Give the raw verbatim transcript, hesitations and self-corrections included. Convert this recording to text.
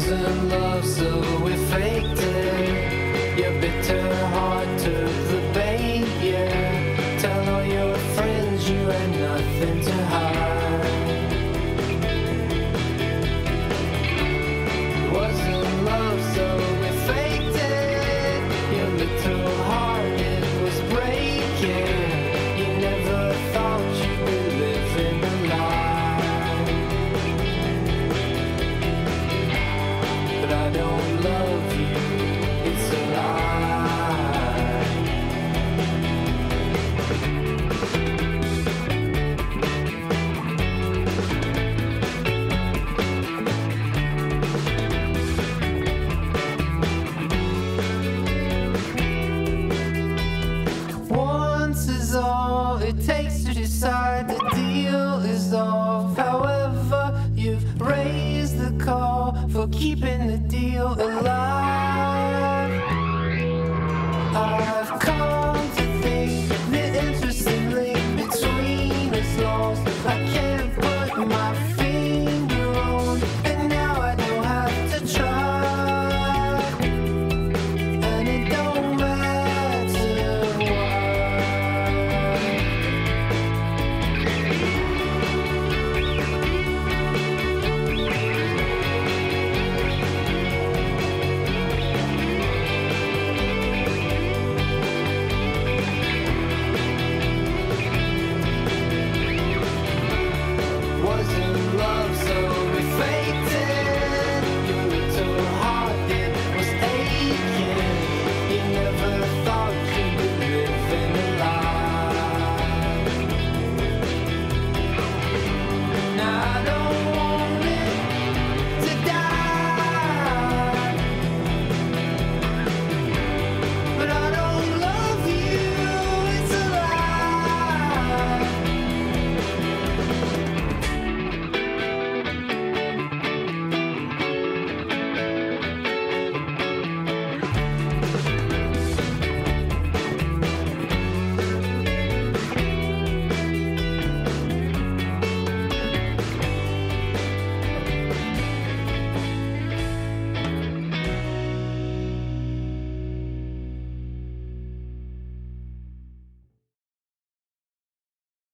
wasn't love, so we faked it. Your bitter heart took the bait, yeah. Tell all your friends you had nothing to hide. It wasn't love, so we faked it. Your little heart, it was breaking. You never thought you'd be living a lie. But I don't love you, it's a lie. Once is all it takes to decide the deal is off. However, you've raised the call for keeping the deal alive.